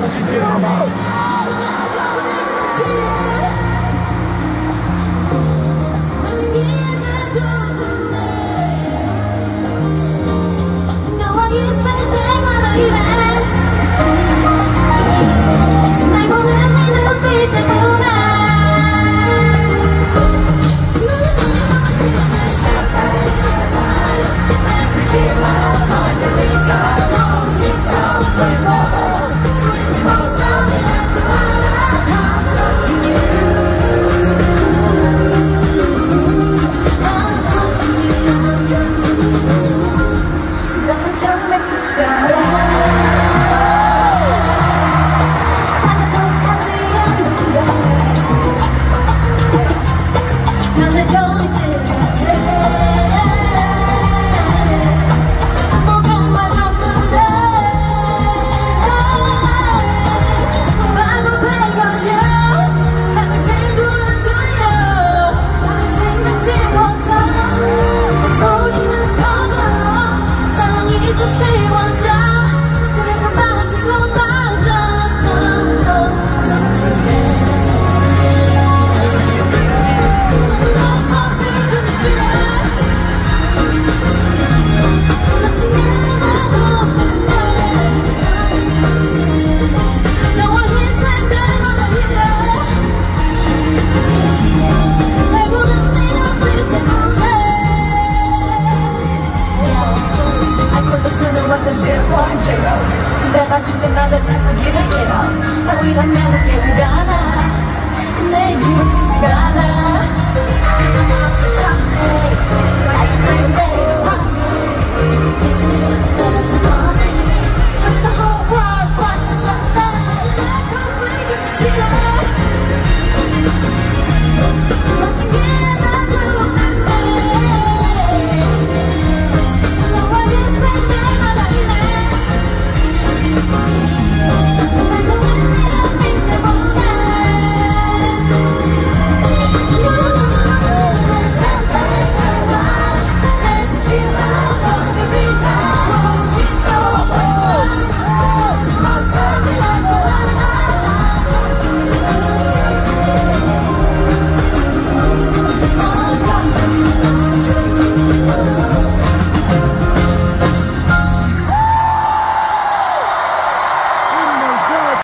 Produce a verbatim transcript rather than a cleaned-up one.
너와 있을 때마다 이래 날 보는 네 눈빛 때문에 너는 정말 특별해 찾아도 가지 않는데 난 잘 거리들에 한 모금 마셨는데 자꾸 반복하는 거야 밤새 돌아줘요 나를 생각지 못해 지금 소리는 터져 사랑이 좀 쉬워져 그래서 빠지고 빠져 점점 너와 있을 때마다 이래 날 보는 네 눈빛 때문에 알고도 쓰는 완전 zero point zero 근데 마실 때마다 자꾸 길을 잃어 자꾸 이런 나를 깨지가 않아 근데 이유를 주지가 않아 I can do it